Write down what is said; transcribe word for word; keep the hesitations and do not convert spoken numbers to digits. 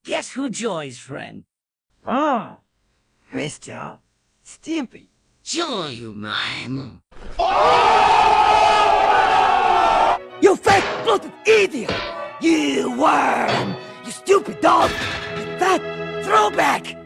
Guess who Joy's friend? Oh, Mister Stimpy. Joy, you mime. You fake bloated idiot! You worm! You stupid dog! You fat throwback!